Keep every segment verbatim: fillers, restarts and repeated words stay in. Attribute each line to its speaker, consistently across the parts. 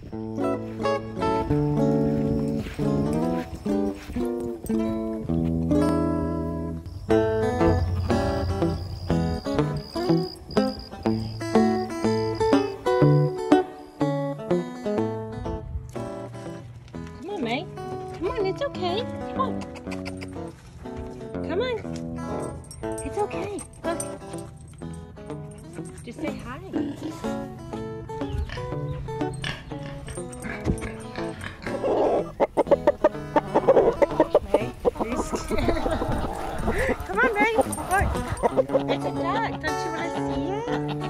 Speaker 1: Come on, May. Come on, it's okay. Come on. Come on. It's okay. Look. Just say hi. May, are you scared? Come on, May. Look. It's a duck. Don't you want to see it?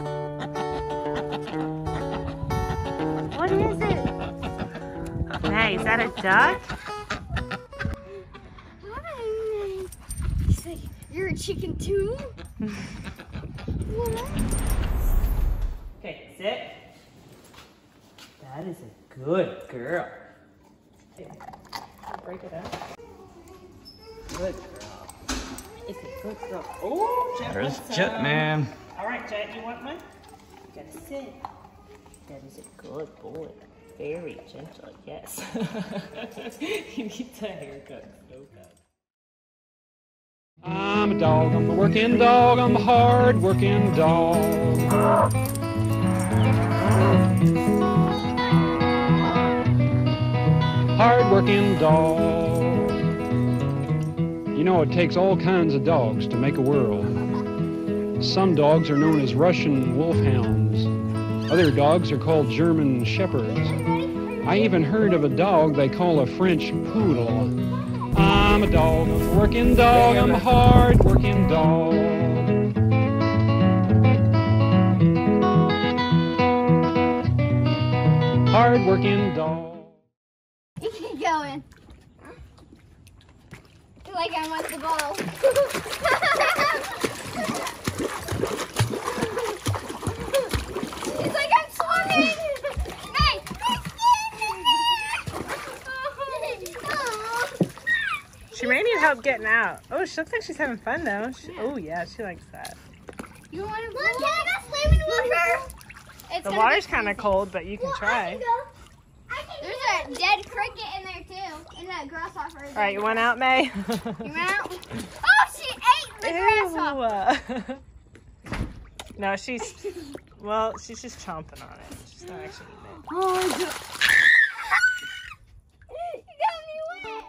Speaker 1: What is it? May, is that a duck?
Speaker 2: Hi. You say you're a chicken too?
Speaker 1: Okay, sit. That is a good girl. Here, break it up. Good girl. It's a good girl. Oh, Jet
Speaker 3: There's
Speaker 1: wants
Speaker 3: Jet
Speaker 1: some.
Speaker 3: Man.
Speaker 1: All right, Jet, you want one? You gotta sit. That is a good boy. Very gentle, yes. He needs a haircut so bad.
Speaker 4: I'm a dog, I'm a working dog, I'm a hard working dog. Hard working dog. You know, it takes all kinds of dogs to make a world. Some dogs are known as Russian wolfhounds. Other dogs are called German shepherds. I even heard of a dog they call a French poodle. I'm a dog, I'm a working dog, I'm a hard working dog. Hard working dog.
Speaker 2: You keep going. Like I want the ball. It's like I'm swimming. Hey!
Speaker 1: She may need help getting out. Oh, she looks like she's having fun though. She, oh yeah, she likes that.
Speaker 2: You want to look? Can I go swim in the water? It's
Speaker 1: The water's kind of cold, but you can
Speaker 2: well,
Speaker 1: try.
Speaker 2: I can go. I can There's a dead cricket in there too, and that grasshopper.
Speaker 1: All right, you want out, May?
Speaker 2: You want out? Oh, she ate the grasshopper.
Speaker 1: Ew. No, she's, well, she's just chomping on it. She's not actually eating it.
Speaker 2: Oh, you got me wet.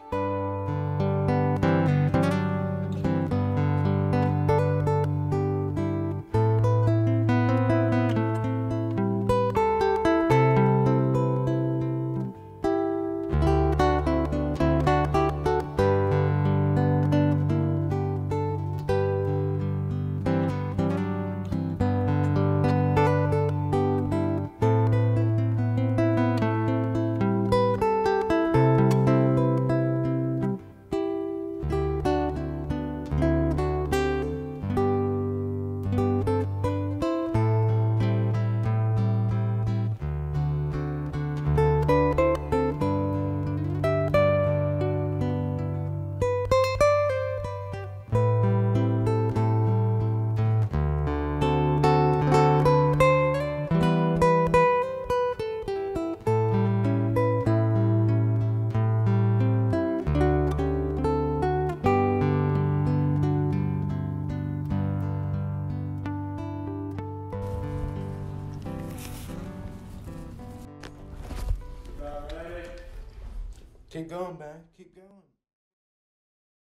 Speaker 5: Keep going, man. Keep going.